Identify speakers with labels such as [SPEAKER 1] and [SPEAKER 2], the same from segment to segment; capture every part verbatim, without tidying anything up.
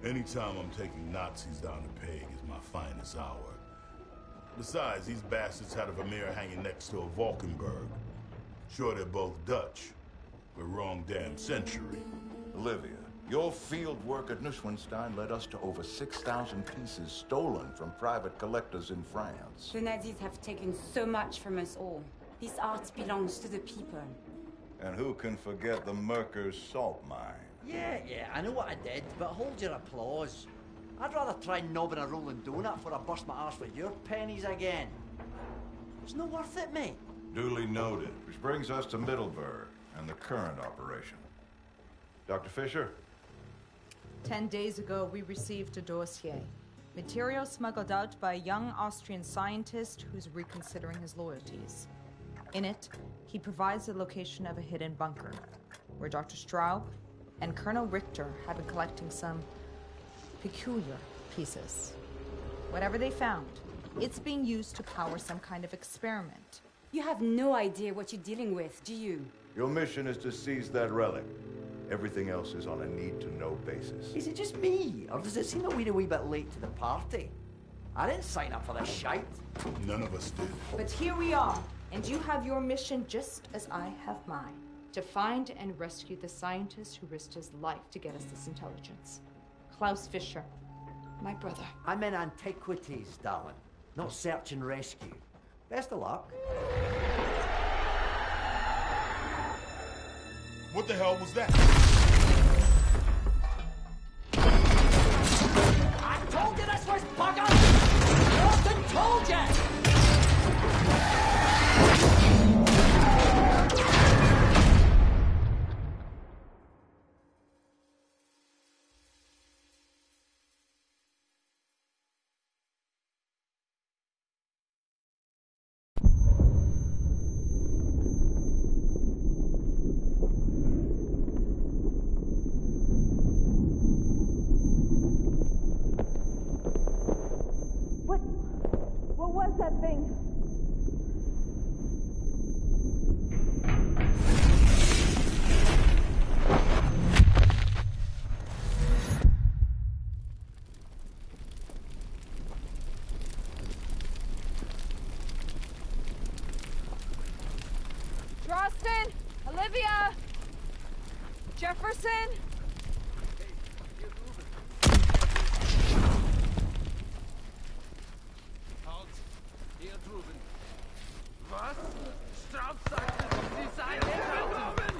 [SPEAKER 1] Anytime I'm taking Nazis down the peg is my finest hour. Besides, these bastards had a Vermeer hanging next to a Valkenburg. Sure, they're both Dutch, but wrong damn century.
[SPEAKER 2] Olivia, your field work at Neuschwanstein led us to over six thousand pieces stolen from private collectors in France.
[SPEAKER 3] The Nazis have taken so much from us all. This art belongs to the people.
[SPEAKER 2] And who can forget the Merkers salt mine?
[SPEAKER 4] Yeah, yeah, I know what I did, but hold your applause. I'd rather try knobbing a rolling donut before I bust my arse with your pennies again. It's not worth it, mate.
[SPEAKER 2] Duly noted. Which brings us to Middleburg and the current operation. Doctor Fisher?
[SPEAKER 5] Ten days ago, we received a dossier. Material smuggled out by a young Austrian scientist who's reconsidering his loyalties. In it, he provides the location of a hidden bunker, where Doctor Straub and Colonel Richter have been collecting some peculiar pieces. Whatever they found, it's being used to power some kind of experiment.
[SPEAKER 3] You have no idea what you're dealing with, do you?
[SPEAKER 2] Your mission is to seize that relic. Everything else is on a need-to-know basis.
[SPEAKER 4] Is it just me, or does it seem that we're a wee bit late to the party? I didn't sign up for this shite.
[SPEAKER 1] None of us did.
[SPEAKER 5] But here we are, and you have your mission just as I have mine. To find and rescue the scientist who risked his life to get us this intelligence. Klaus Fischer, my brother.
[SPEAKER 4] I'm in antiquities, darling, not search and rescue. Best of luck.
[SPEAKER 1] What the hell was that?
[SPEAKER 4] I told you this was bugger! Austin told you!
[SPEAKER 5] That thing. Drosten, Olivia, Jefferson.
[SPEAKER 6] Was? Straub sagte, Sie seien Ruben!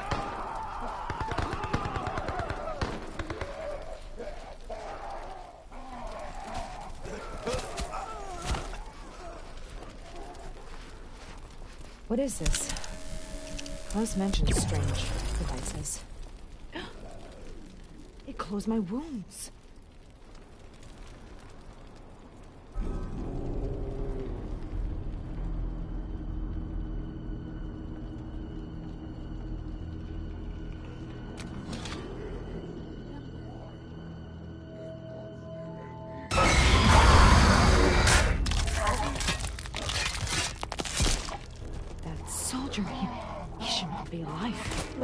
[SPEAKER 5] What is this? Klaus mentioned strange devices. It closed my wounds. Soldier, he, he should not be alive.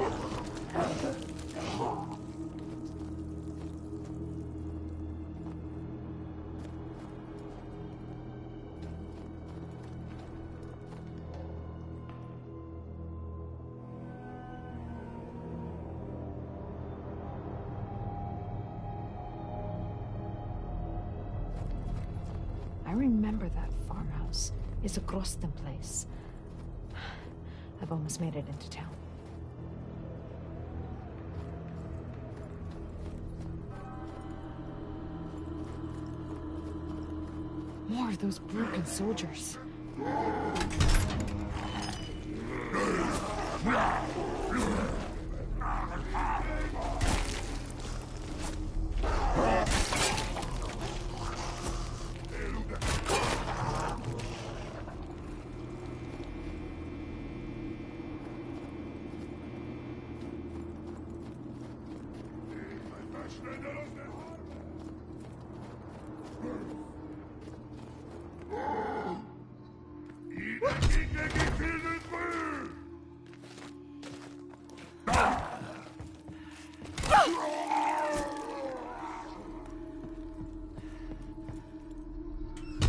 [SPEAKER 5] I remember that farmhouse. It's a Grosten place. I've almost made it into town. More of those broken soldiers.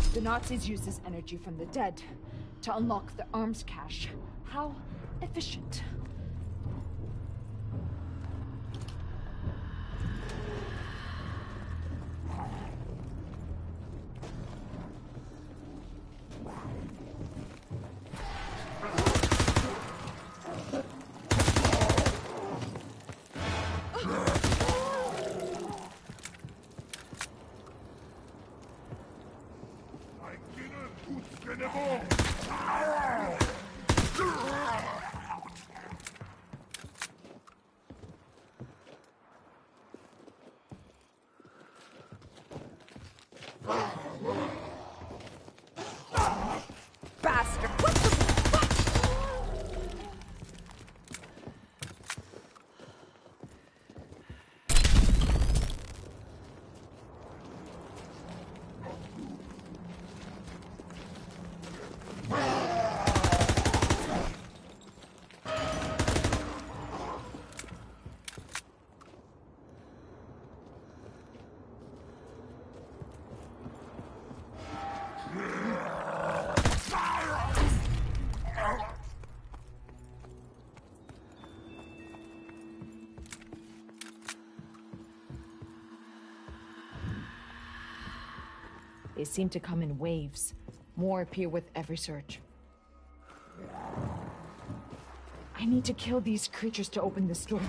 [SPEAKER 5] The Nazis use this energy from the dead to unlock the arms cache. How efficient. Bastard! What the fuck? They seem to come in waves. More appear with every search. I need to kill these creatures to open this door.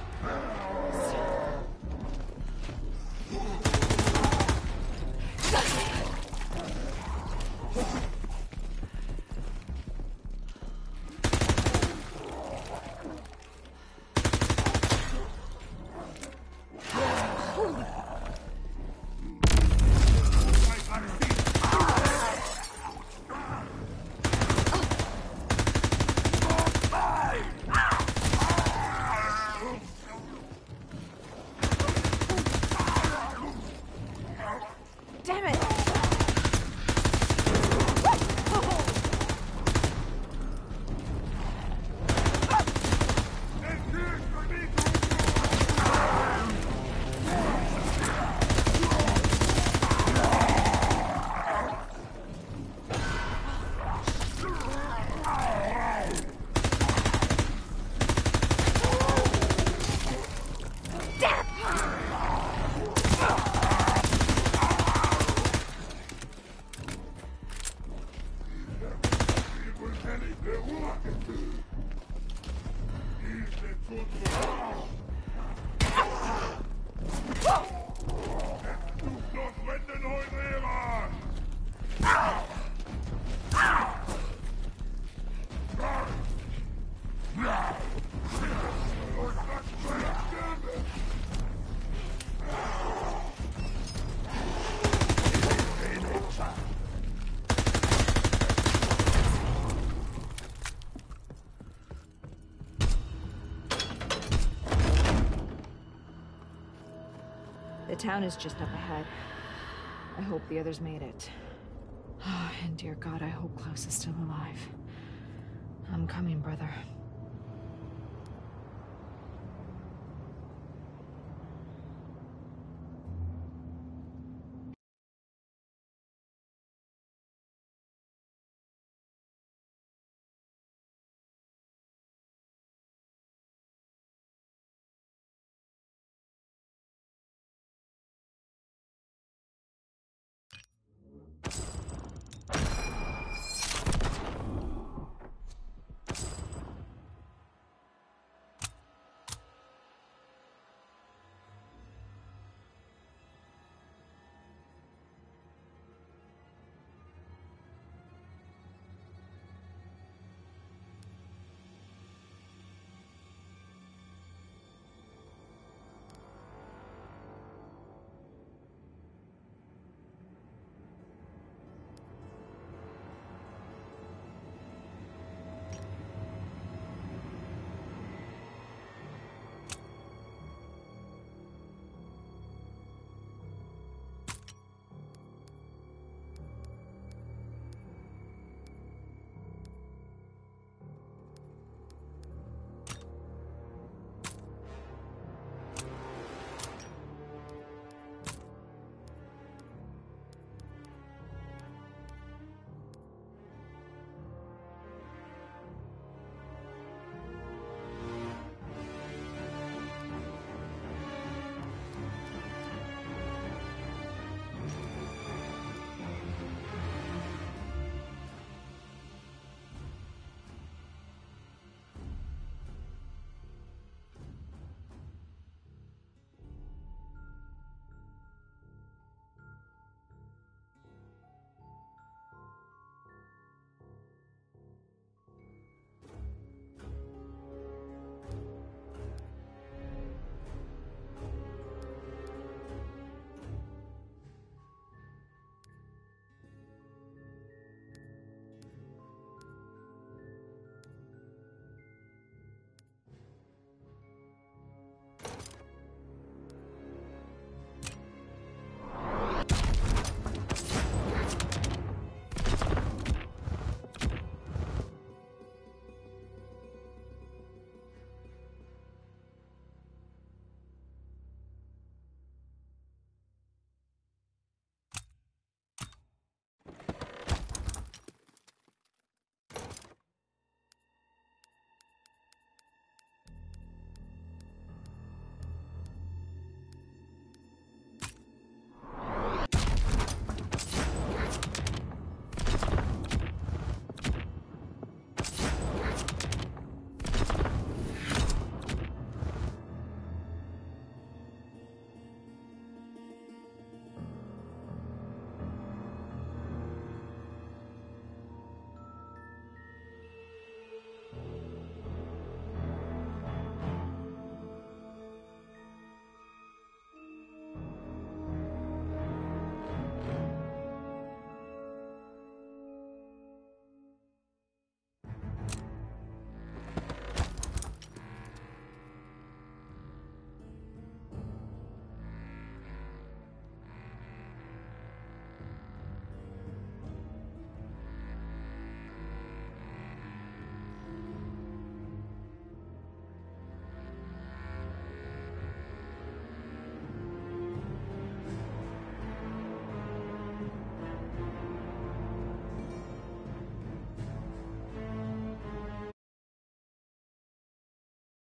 [SPEAKER 5] Damn it! The town is just up ahead. I hope the others made it. And dear God, I hope Klaus is still alive. I'm coming, brother.